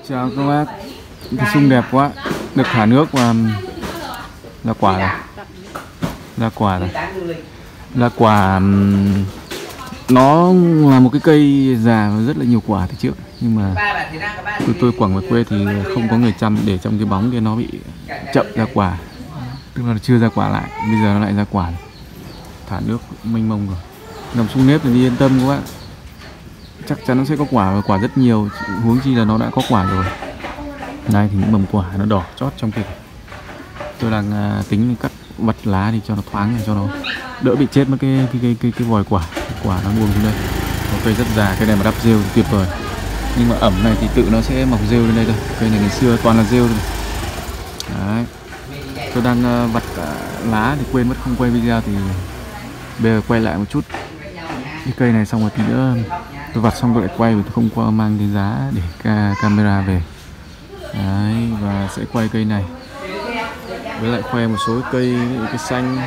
Chào các bác. Cái sung đẹp quá, được thả nước và ra quả rồi. Ra quả rồi. Ra quả nó là một cái cây già và rất là nhiều quả từ trước, nhưng mà tôi quẳng về quê thì không có người chăm, để trong cái bóng kia nó bị chậm ra quả, tức là chưa ra quả lại. Bây giờ nó lại ra quả rồi. Thả nước mênh mông rồi. Nằm sung nếp thì đi yên tâm các bạn, chắc chắn nó sẽ có quả và quả rất nhiều, huống chi là nó đã có quả rồi. Đây thì những mầm quả nó đỏ chót trong kia. Tôi đang tính cắt vặt lá thì cho nó thoáng này, cho nó đỡ bị chết mất cái vòi quả. Quả nó buông xuống đây. Có cây rất già, cái này mà đắp rêu thì tuyệt vời. Nhưng mà ẩm này thì tự nó sẽ mọc rêu lên đây thôi. Cây này ngày xưa toàn là rêu thôi. Đấy. Tôi đang vặt lá thì quên mất không quay video, thì bây giờ quay lại một chút cái cây này, xong rồi tí nữa tôi vặt xong tôi lại quay, vì tôi không qua mang cái giá để camera về. Đấy, và sẽ quay cây này với lại khoe một số cây, cái xanh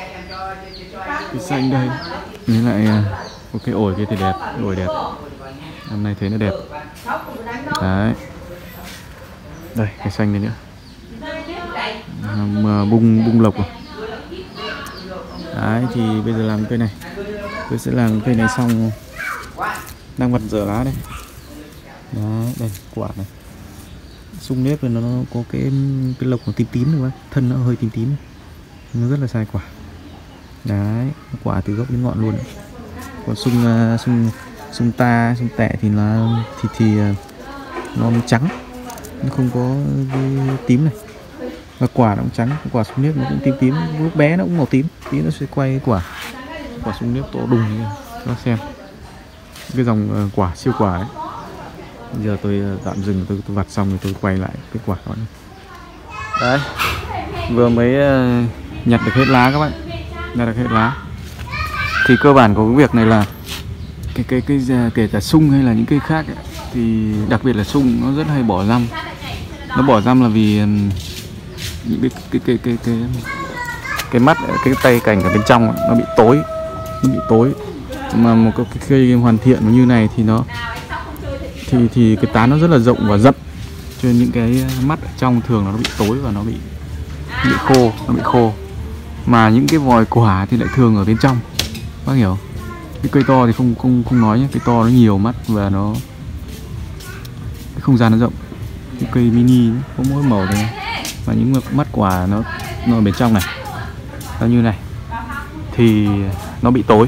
đây, với lại một cái ổi kia thì đẹp, ổi đẹp, năm nay thấy nó đẹp. Đấy, đây cái xanh này nữa, mà bung lộc rồi. Đấy, thì bây giờ làm cây này, tôi sẽ làm cây này xong, đang vặt dở lá đây. Đấy, đây quả này, sung nếp nó có cái lộc nó tím tím rồi, thân nó hơi tím tím, nó rất là sai quả. Đấy, quả từ gốc đến ngọn luôn. Còn sung tẻ thì nó nó trắng, nó không có cái tím này, và quả nó cũng trắng. Quả sung nếp nó cũng tím tím, lúc bé nó cũng màu tím. Tí nó sẽ quay quả sung nếp to đùng như nó xem cái dòng quả siêu quả ấy. Bây giờ tôi tạm dừng, tôi vặt xong rồi tôi quay lại kết quả đó. Đấy, vừa mới nhặt được hết lá các bạn, nhặt được hết lá. Thì cơ bản của cái việc này là cái kể cả sung hay là những cây khác ấy, thì đặc biệt là sung nó rất hay bỏ răm. Nó bỏ răm là vì những cái mắt, cái tay cành ở bên trong nó bị tối. Mà một cái cây hoàn thiện như này thì nó thì cái tán nó rất là rộng và rậm, cho nên những cái mắt ở trong thường là nó bị tối và nó bị khô, mà những cái vòi quả thì lại thường ở bên trong, bác hiểu. Cái cây to thì không nói nhé, cây to nó nhiều mắt và nó cái không gian nó rộng. Cái cây mini có mỗi màu thôi, và những mắt quả nó ở bên trong này, nó như này thì nó bị tối,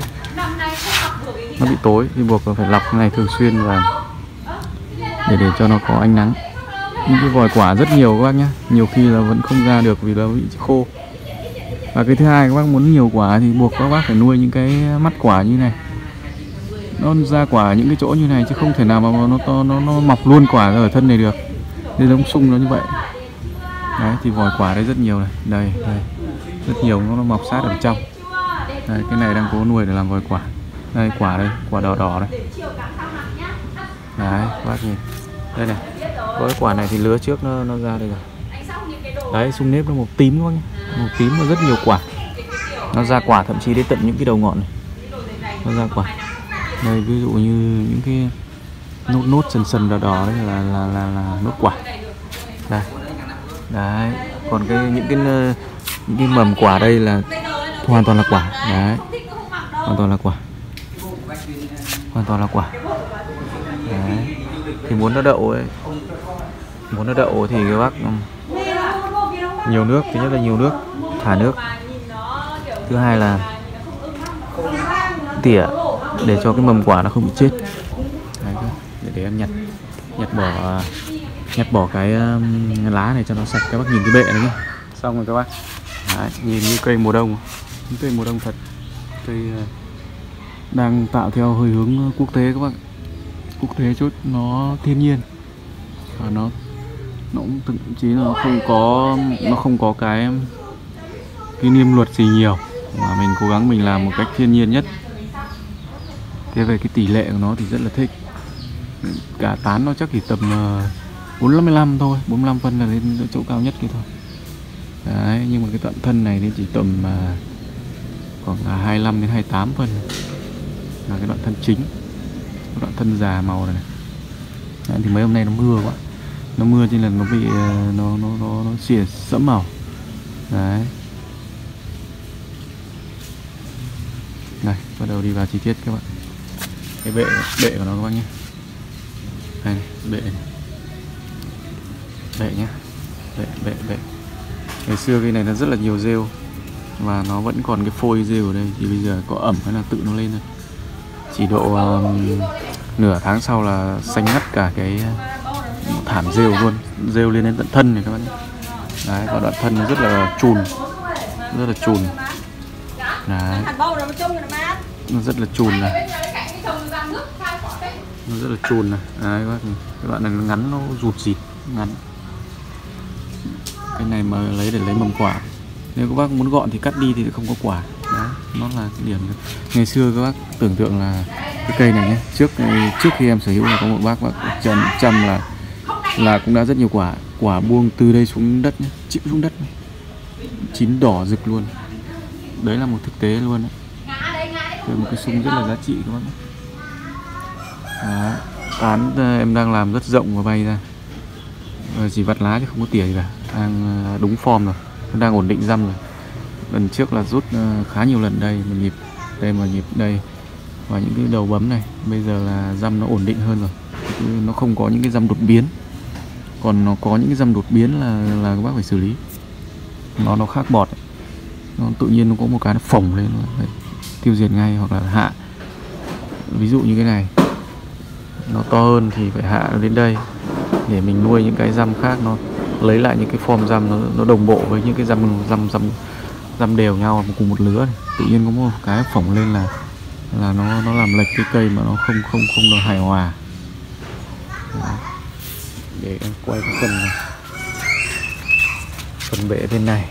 thì buộc phải lọc cái này thường xuyên và để cho nó có ánh nắng. Những cái vòi quả rất nhiều các bác nhé, nhiều khi là vẫn không ra được vì nó bị khô. Và cái thứ hai, các bác muốn nhiều quả thì buộc các bác phải nuôi những cái mắt quả như này, nó ra quả những cái chỗ như này, chứ không thể nào mà nó mọc luôn quả ra ở thân này được. Nên giống sung nó như vậy. Đấy, thì vòi quả đây rất nhiều này, đây rất nhiều, nó mọc sát ở trong. Đây, cái này đang cố nuôi để làm vòi quả. Đây quả đây, quả đỏ đây. Đấy, các bác nhìn đây này, có cái quả này thì lứa trước nó ra đây rồi. Đấy, sung nếp nó màu tím các bác nhé, màu tím và rất nhiều quả, nó ra quả thậm chí đến tận những cái đầu ngọn này, nó ra quả. Đây, ví dụ như những cái nốt sần đỏ đấy là nốt quả. Đây, đấy, còn những cái mầm quả đây là hoàn toàn là quả. Đấy, hoàn toàn là quả. Đấy. Thì muốn nó đậu thì các bác nhiều nước. Thứ nhất là nhiều nước, thả nước. Thứ hai là tỉa để cho cái mầm quả nó không bị chết. Đấy, để em nhặt bỏ cái lá này cho nó sạch. Các bác nhìn cái bệ này nhé. Xong rồi các bác. Đấy, nhìn như cây mùa đông, những cây mùa đông thật. Cây đang tạo theo hơi hướng quốc tế các bác. Quốc tế chút, nó thiên nhiên và nó cũng thậm chí là nó không có cái niêm luật gì nhiều, mà mình cố gắng mình làm một cách thiên nhiên nhất. Thế về cái tỷ lệ của nó thì rất là thích. Cả tán nó chắc chỉ tầm 45 thôi, 45 phân là lên chỗ cao nhất kia thôi. Đấy, nhưng mà cái đoạn thân này thì chỉ tầm khoảng là 25 đến 28 phân là cái đoạn thân chính. Đoạn thân già màu này. Đấy, thì mấy hôm nay nó mưa quá, Nó mưa cho nên nó bị nó xỉa sẫm màu. Đấy. Này, bắt đầu đi vào chi tiết các bạn. Cái bệ của nó các bác nhé. Đây này, bệ này. Bệ nhá. Bệ. Ngày xưa cái này nó rất là nhiều rêu và nó vẫn còn cái phôi rêu ở đây, thì bây giờ có ẩm hay là tự nó lên rồi. Chỉ độ nửa tháng sau là xanh ngắt cả cái thảm rêu luôn, rêu lên đến tận thân này các bạn nhé. Đấy, và đoạn thân nó rất là chùn, Đấy. Nó rất là chùn này. Nó rất là chùn này. Đấy các bạn này nó ngắn, nó rụt rịt ngắn. Cái này mà lấy để lấy mầm quả. Nếu các bác muốn gọn thì cắt đi thì không có quả. Đấy, nó là cái điểm. Ngày xưa các bác tưởng tượng là cái cây này nhé, trước khi em sở hữu là có một bác chăm là cũng đã rất nhiều quả buông từ đây xuống đất nhé, chịu xuống đất nhé. Chín đỏ rực luôn. Đấy là một thực tế luôn đấy. Với một cái sung rất là giá trị các bác nhé. Đó, tán em đang làm rất rộng và bay ra. Chỉ vặt lá chứ không có tỉa gì cả. Đang đúng form rồi, nó đang ổn định răm rồi. Lần trước là rút khá nhiều lần đây, một nhịp đây, một nhịp đây, và những cái đầu bấm này. Bây giờ là răm nó ổn định hơn rồi, nó không có những cái răm đột biến. Còn nó có những cái răm đột biến là các bác phải xử lý. Nó khác bọt ấy. Nó tự nhiên nó có một cái nó phồng lên, phải tiêu diệt ngay hoặc là hạ. Ví dụ như cái này nó to hơn thì phải hạ nó đến đây để mình nuôi những cái răm khác, nó lấy lại những cái form răm nó đồng bộ với những cái răm đều nhau cùng một lứa này. Tự nhiên có một cái phỏng lên là nó làm lệch cái cây mà nó không được hài hòa. Đó. Để em quay cái phần bệ bên này.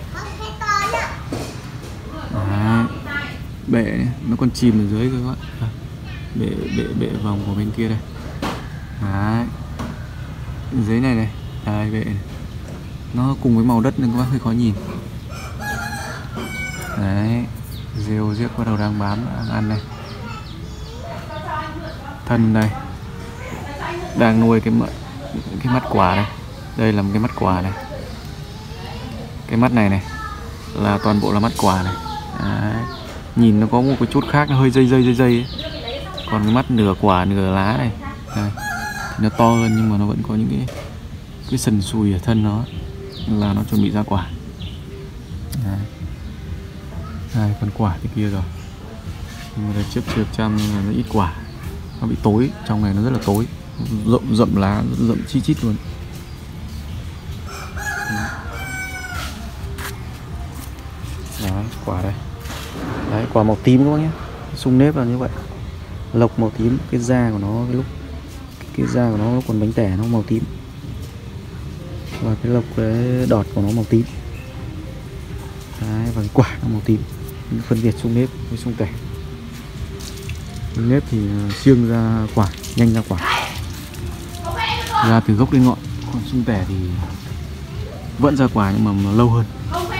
Đấy. Bệ này, nó còn chìm ở dưới các bạn. Bệ vòng của bên kia đây. Đấy. Dưới này này, đây bệ này. Nó cùng với màu đất nên các bác hơi khó nhìn. Đấy, rêu riếc bắt đầu đang bám, đang ăn này. Thân đây, đang nuôi cái mắt quả đây. Đây là một cái mắt quả này. Cái mắt này này là toàn bộ là mắt quả này. Đấy. Nhìn nó có một cái chút khác, nó hơi dây ấy. Còn cái mắt nửa quả nửa lá này đây. Nó to hơn nhưng mà nó vẫn có những cái sần sùi ở thân nó, là nó chuẩn bị ra quả. Đấy. Đây, phần quả thì kia rồi. Nhưng mà trước chăm là nó ít quả, nó bị tối, trong này nó rất là tối, rậm lá, rậm chi chít luôn. Đấy, quả đây. Đấy, quả màu tím các bác nhé. Sung nếp là như vậy. Lộc màu tím, cái da của nó cái da của nó còn bánh tẻ nó màu tím. Và cái lộc cái đọt của nó màu tím. Đấy, và cái quả nó màu tím. Phân biệt sung nếp với sung tẻ. Sung nếp thì siêng ra quả, nhanh ra quả, ra từ gốc đến ngọn. Còn sung tẻ thì vẫn ra quả nhưng mà lâu hơn.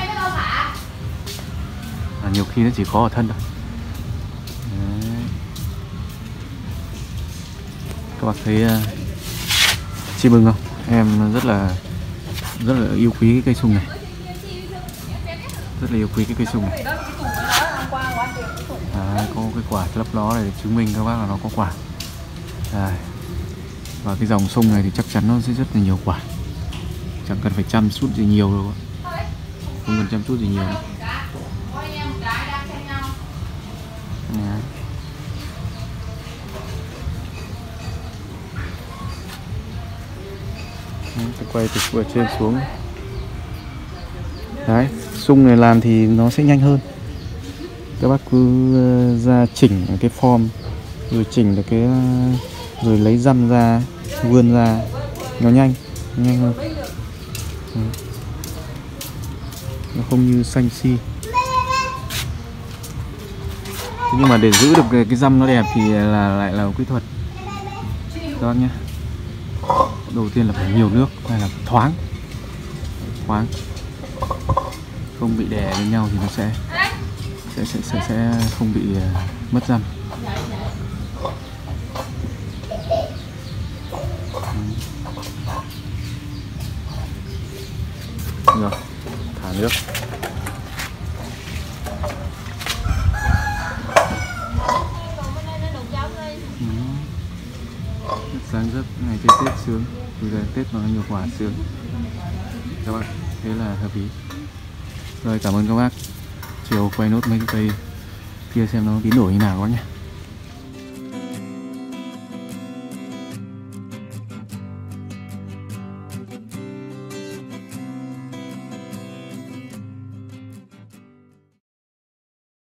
Nhiều khi nó chỉ có ở thân thôi. Đấy. Các bác thấy chim ưng không? Em rất là yêu quý cái cây sung này. Rất là yêu quý cái cây sung này. Đấy, có cái quả lấp ló này để chứng minh các bác là nó có quả. Đấy. Và cái dòng sung này thì chắc chắn nó sẽ rất là nhiều quả. Chẳng cần phải chăm chút gì nhiều đâu. Không cần chăm chút gì nhiều đâu. Tôi quay từ ở trên xuống. Đấy, sung này làm thì nó sẽ nhanh hơn. Các bác cứ ra chỉnh cái form, rồi chỉnh được cái, rồi lấy răm ra, vươn ra, nó nhanh hơn. Nó không như xanh si. Nhưng mà để giữ được cái răm nó đẹp thì lại là kỹ thuật các bác nhé. Đầu tiên là phải nhiều nước, hay là thoáng, không bị đè lên nhau thì nó sẽ không bị mất răm. nước. Sáng rất ngày chơi Tết sướng, bây giờ Tết nó nhiều quả sướng các bạn, thế là hợp lý. Rồi cảm ơn các bác, chiều quay nốt mấy cái cây kia xem nó biến đổi như nào các bác nhé.